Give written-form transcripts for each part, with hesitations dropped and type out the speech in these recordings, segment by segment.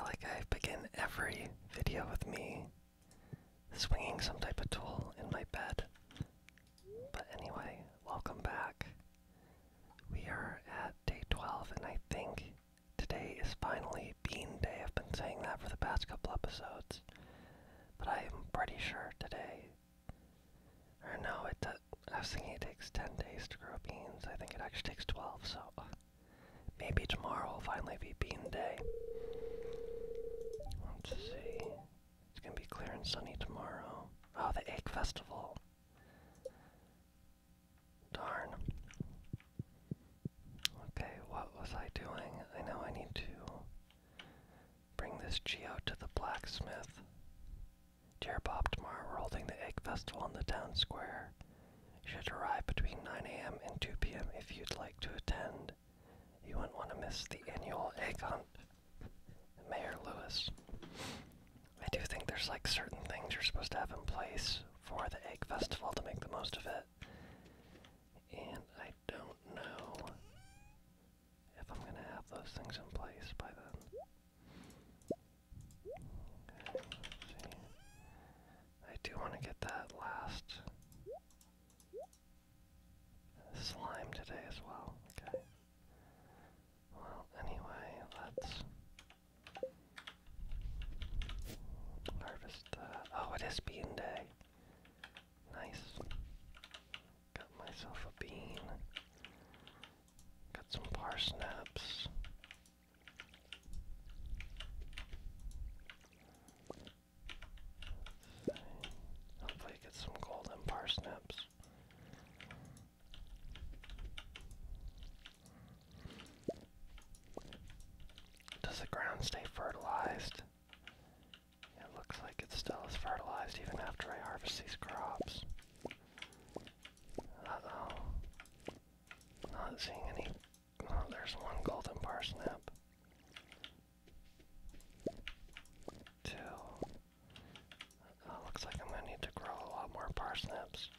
like I begin every video with me swinging some type of tool in my bed. But anyway, welcome back. We are at day 12, and I think today is finally Bean Day. I've been saying that for the past couple episodes, but I am pretty sure today, or no, I was thinking it takes 10 days to grow beans. I think it actually takes 12, so maybe tomorrow will finally be Bean Day. Let's see. It's gonna be clear and sunny tomorrow. Oh, the Egg Festival. Darn. Okay, what was I doing? I know I need to bring this Geo to the blacksmith. Dear Bob, tomorrow we're holding the Egg Festival in the town square. You should arrive between 9 a.m. and 2 p.m. if you'd like to attend. You wouldn't want to miss the annual egg hunt. Mayor Lewis. I do think there's like certain things you're supposed to have in place for the Egg Festival to make the most of it. And I don't know if I'm going to have those things in place by then. Okay, let's see. I do want to get that last slime today as well. Okay. Well, anyway, let's harvest that. Oh, it is Bean Day. Nice. Got myself a bean. Got some parsnips. Let's see. Hopefully get some golden parsnips. Does the ground stay fertilized? It looks like it still is fertilized even after I harvest these crops. Uh-oh. Not seeing any. Oh, there's one golden parsnip. Two. Oh, looks like I'm gonna need to grow a lot more parsnips.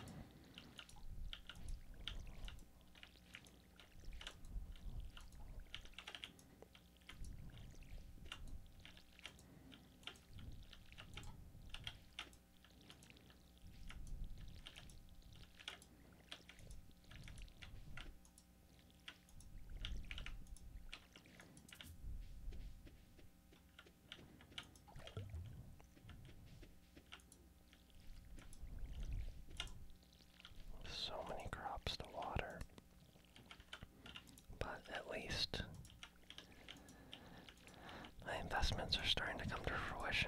So many crops to water, but at least my investments are starting to come to fruition.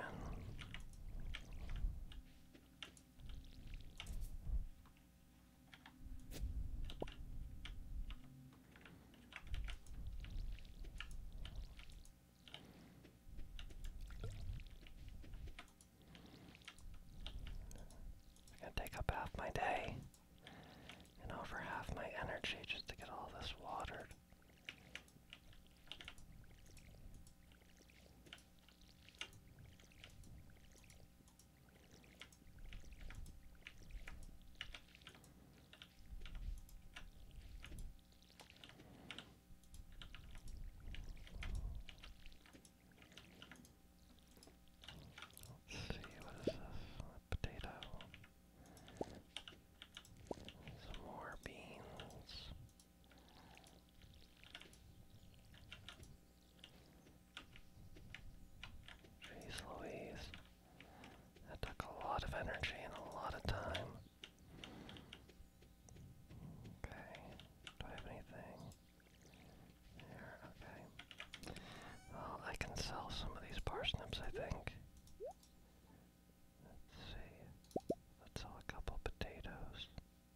It's gonna take up half my day. And over half my energy just to get all this watered. Let's see, what is this? A potato. Some more beans. Jeez Louise. That took a lot of energy and a lot of time. Okay. Do I have anything? There, okay. Well, I can sell some of these parsnips, I think. Let's see. Let's sell a couple potatoes.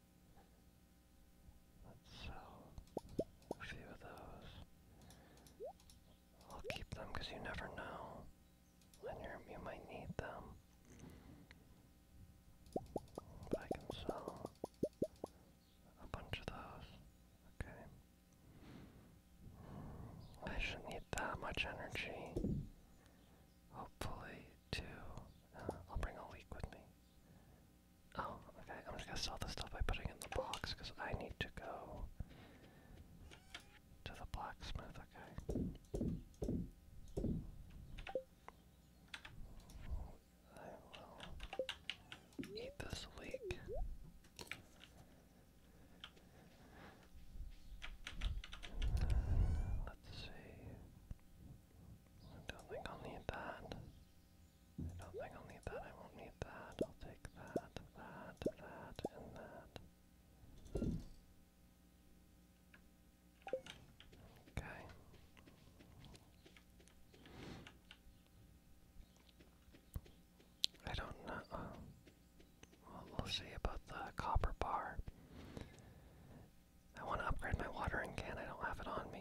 Let's sell a few of those. I'll keep them because you never know when you might need them. But I can sell a bunch of those. Okay. I shouldn't need that much energy. Hopefully, too. I'll bring a leek with me. Oh, okay. I'm just gonna sell the stuff by putting it in the box because I need to go to the blacksmith, okay?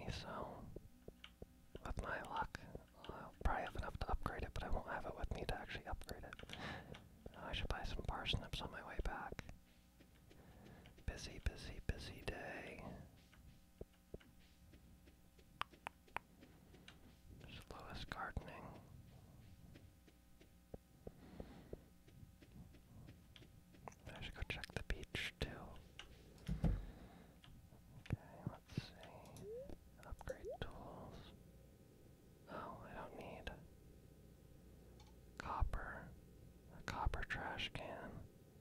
so with my luck, I'll probably have enough to upgrade it, but I won't have it with me to actually upgrade it. I should buy some parsnips on my way back. Busy, busy, busy day. There's Lewis gardening. I should go check the beach too. Okay, let's see. Upgrade tools. Oh, I don't need copper. A copper trash can.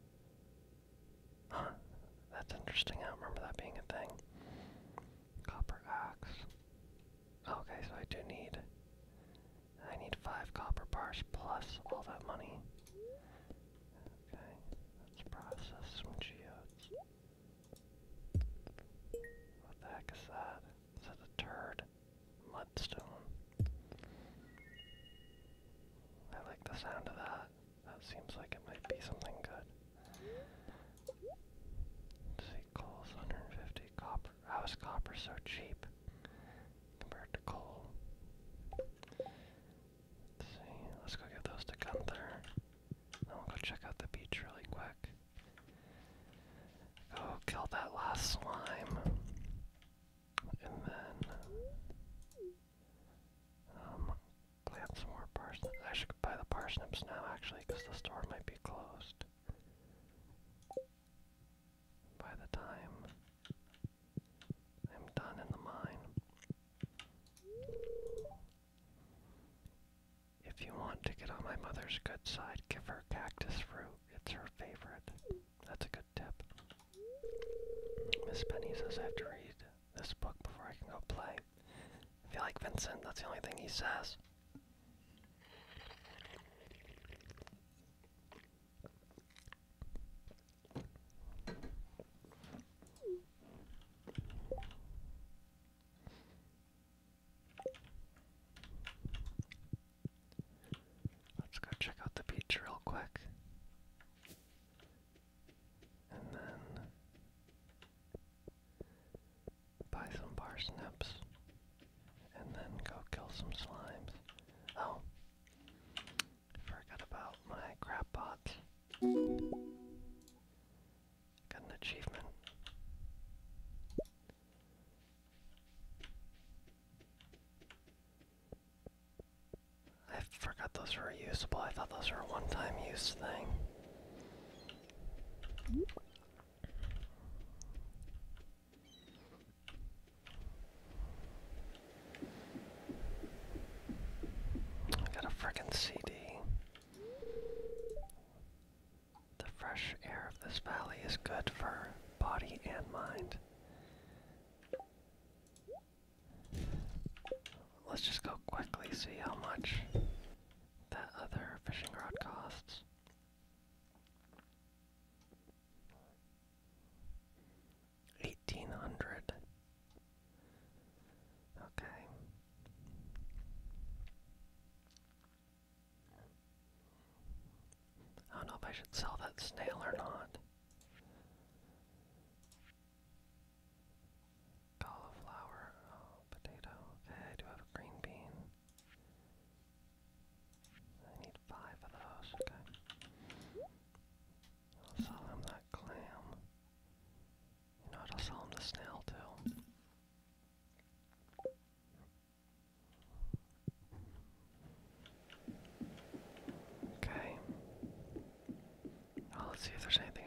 Huh. That's interesting. I don't remember that being a thing. Copper axe. Okay, so I need 5 copper bars plus all that money. Okay, let's process some geodes. What the heck is that? Is that a turd? Mudstone. I like the sound of that. That seems like it might be something good. Let's see, coal's 150. Copper. How is copper so cheap compared to coal? Let's see. Let's go give those to Gunther. Then we'll go check out the beach really quick. Go kill that last slime. And then plant some more parsnips. I should buy the parsnips now actually, because the store might be closed by the time I'm done in the mine. If you want to get on my mother's good side, give her cactus fruit. It's her favorite. That's a good tip. Miss Penny says I have to read this book before I can go play. I feel like Vincent, that's the only thing he says. Let's go check out the beach real quick. And then buy some parsnips. And then go kill some slimes. Oh, forgot about my crab pots. Got an achievement. I forgot those were reusable. I thought those were a one-time use thing. I got a frickin' CD. The fresh air of this valley is good for body and mind. Let's just go quickly see how much that other fishing rod costs. $1,800. Okay. I don't know if I should sell that snail or not. Cauliflower, oh, potato. Okay, I do have a green bean. I need 5 of those, okay. I'll sell him that clam. You know what, I'll sell him the snail too. Okay. Well, let's see if there's anything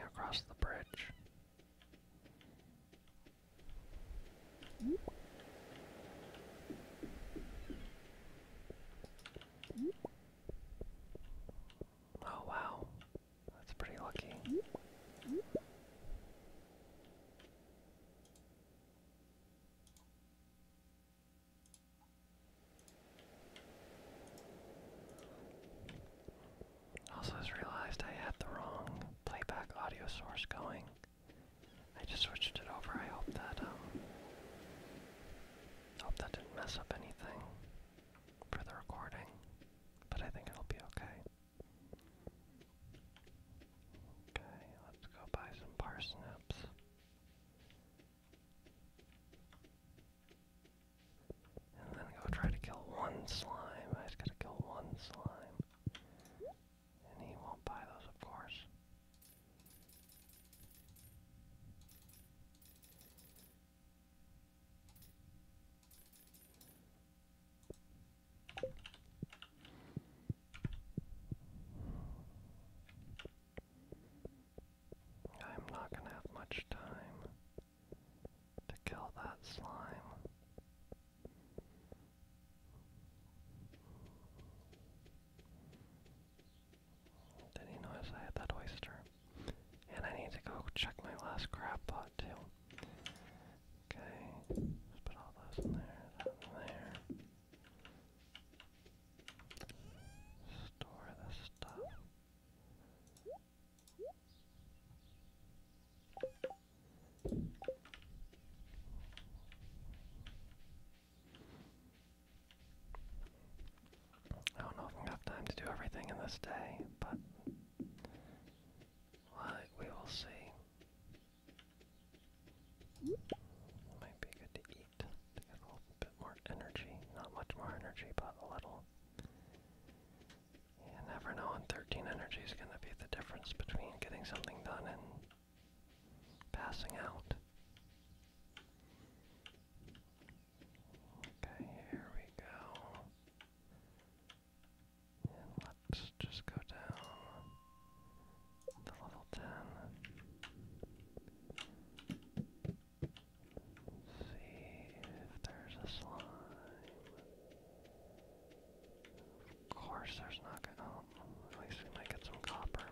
crab pot too. Okay, let's put all those in there, that in there. Store this stuff. I don't know if I'm gonna have time to do everything in this day, but we will see. Might be good to eat to get a little bit more energy. Not much more energy, but a little. You never know when 13 energy is gonna be the difference between getting something done and passing out. Okay, here we go. And let's just go down to level 10. See if there's a slime. Of course there's not gonna, oh, at least we might get some copper.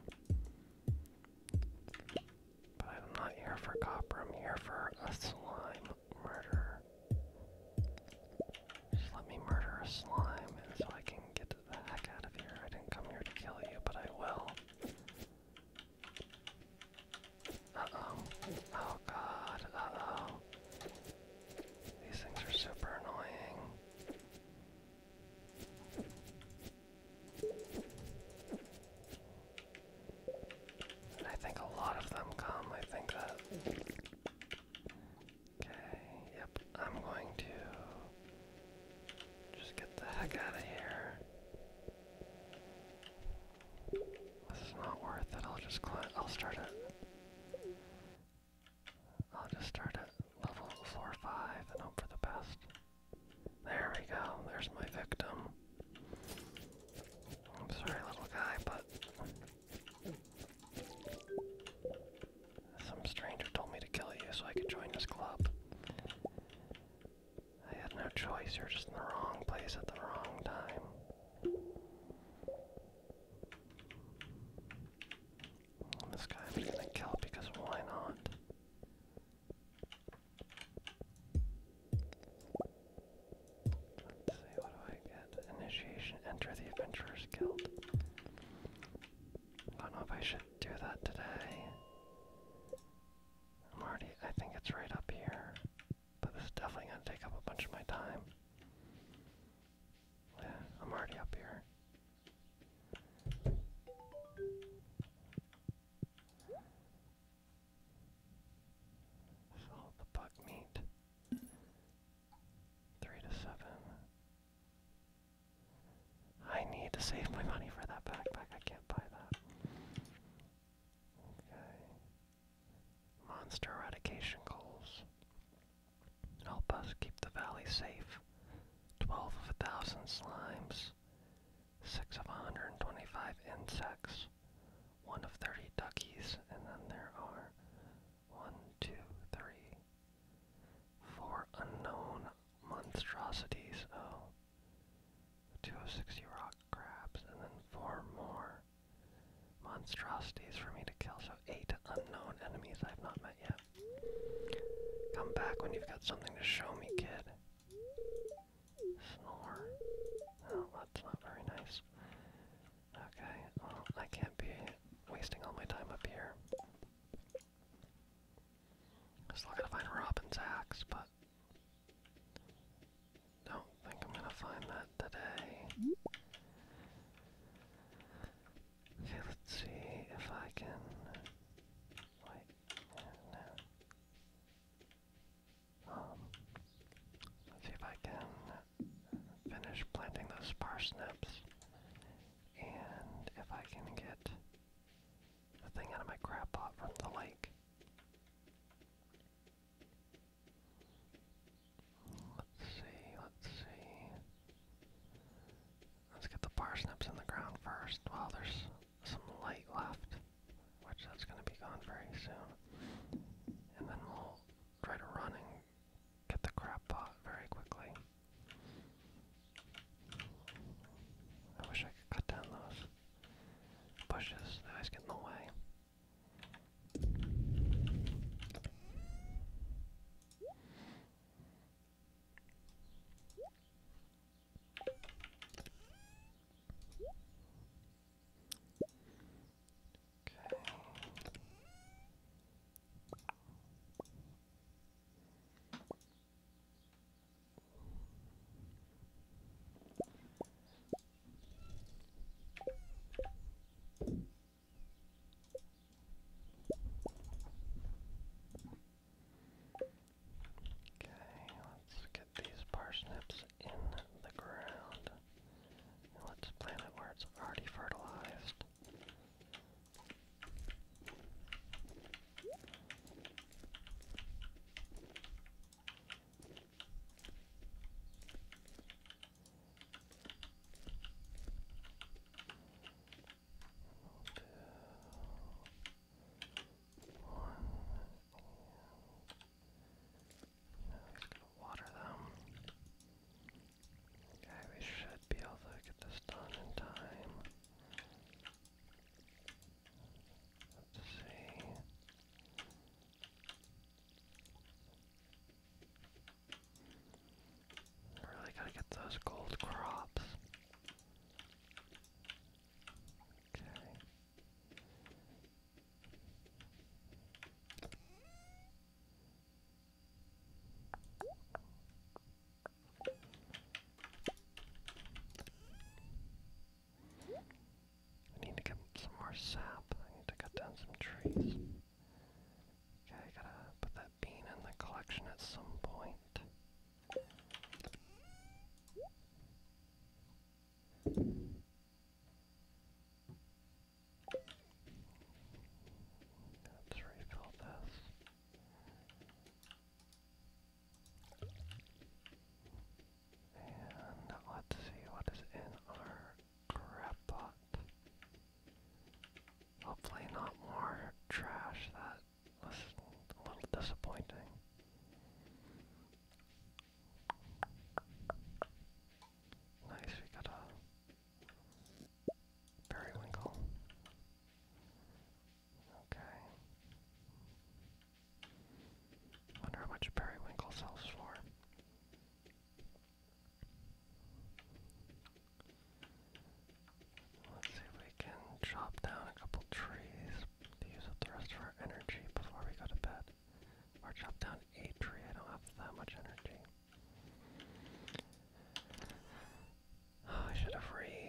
But I'm not here for copper, I'm here for a slime murder. Just let me murder a slime so I can get the heck out of here. I didn't come here to kill you, but I will. Uh-oh. Oh god, uh-oh. These things are super annoying. And I think a lot of them come. I think that... Okay, yep, I'm going to just get the heck out of here. This is not worth it. I'll just I'll start at... I'll just start at level 4 or 5 and hope for the best. There we go. There's my victim. I'm sorry, little guy, but some stranger told me to kill you so I could join his club. I had no choice. You're just in the wrong place at the wrong time. This guy I'm gonna kill because why not? Let's see, what do I get? Initiation, enter the Adventurers Guild. I don't know if I should do that today. I think it's right up here. But this is definitely gonna take up a bunch of my time. Yeah, I'm already up here. Sell the bug meat. 3 to 7. I need to save my money for that backpack. I can't buy that. Okay. Monster eradication goals. Help us keep the valley safe. 12 of 1,000 slimes. 6 of 125 insects. 1 of 30 duckies. And then there are 1, 2, 3, 4 unknown monstrosities. Oh. 2 of 60 rock crabs. And then 4 more monstrosities for me to kill. So 8 unknown enemies I've not met yet. Come back when you've got something to show me, kid. Snore. No, that's not very nice. Okay, well, I can't be wasting all my time up here. I still gotta find Robin's axe, but don't think I'm gonna find that today. Okay, let's see if I can... Wait, no. Let's see if I can finish planting those parsnips, and if I can get the thing out of my crab pot from the lake. Let's see, let's see. Let's get the parsnips in the ground first while there's some light left, which that's going to be gone very soon. And then we'll try to run and get the crab pot very quickly. I wish I could cut down those bushes. They always get in the way. trees. Okay, I gotta put that bean in the collection at some point. Let's refill this. And let's see what is in our crab pot. Hopefully not more trash. That was a little disappointing. Nice, we got a periwinkle. Okay. Wonder how much periwinkle sells for. Let's see if we can chop down a couple trees to use up the rest of our energy before we go to bed. Or chop down a tree. I don't have that much energy. Oh, I should have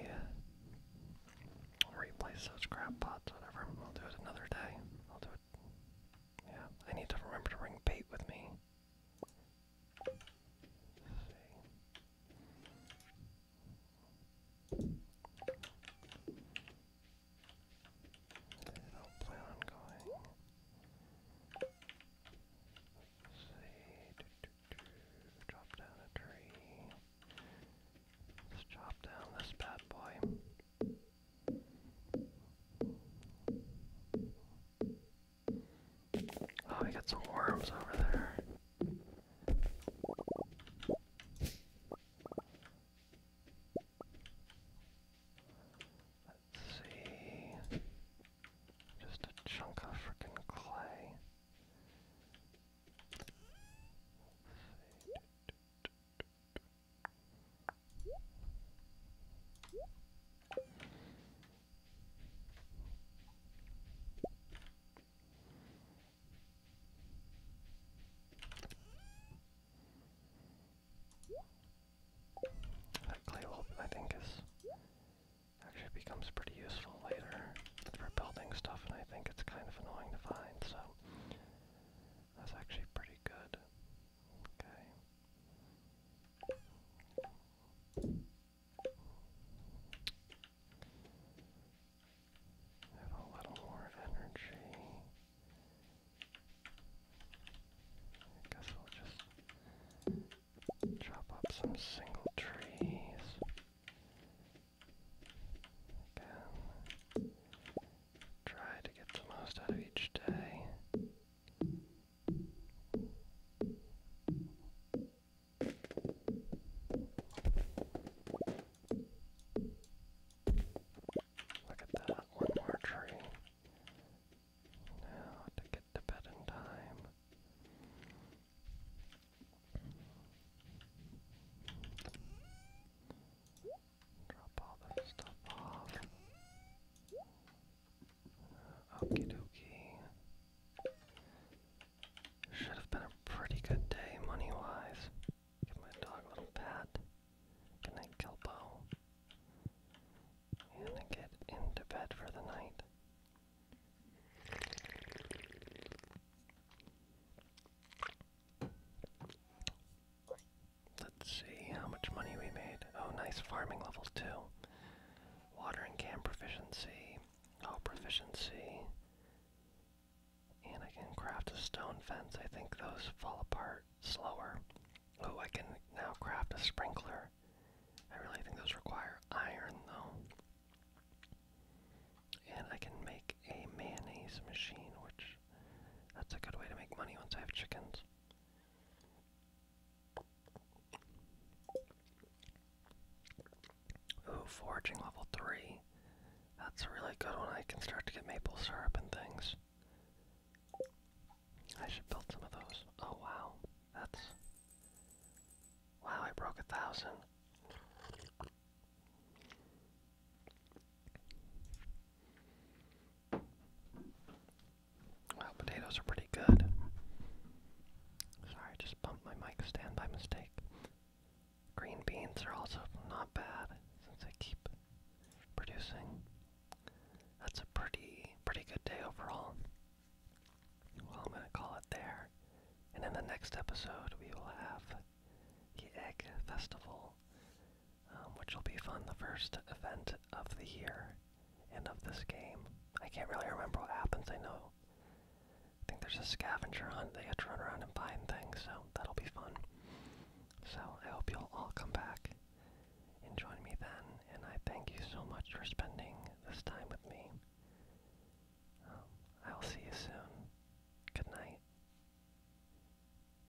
replaced those crab pots, whatever. I'll do it another day. I'll do it. Yeah, I need to remember to bring bait with me. Let's see. I don't plan on going. Let's see. Chop down a tree. Let's chop down this bad boy. Oh, we got some worms over there. Let's see. Just a chunk of frickin' clay. That clay will, I think, actually becomes pretty useful later for building stuff, and I think it's kind of annoying to find, so that's actually pretty good. Okay. I have a little more energy. I guess we'll just chop up some single trees. Again, try to get the most out of each day. Look at that, one more tree. Now to get to bed in time. Drop all this stuff off. Okie dokie. Should have been a pretty good day money-wise. Give my dog a little pat. Good night, Kelpo. And then get into bed for the night. Let's see how much money we made. Oh, nice farming levels too. Watering can proficiency. Oh, proficiency. And I can craft a stone fence. I think those fall apart slower. Oh, I can now craft a sprinkler. I really think those require iron though. And I can make a mayonnaise machine, which that's a good way to make money once I have chickens. Ooh, foraging level 3. That's a really good one. I can start to get maple syrup and things. I should build some of those. Oh wow, wow, I broke 1,000. Wow, potatoes are pretty good. Sorry, I just bumped my mic stand by mistake. Green beans are also not bad since I keep producing. That's a pretty good day overall. gonna call it there. And in the next episode, we will have the Egg Festival, which will be fun. The first event of the year and of this game. I can't really remember what happens. I think there's a scavenger hunt. They get to run around and find things, so that'll be fun. So I hope you'll all come back and join me then. And I thank you so much for spending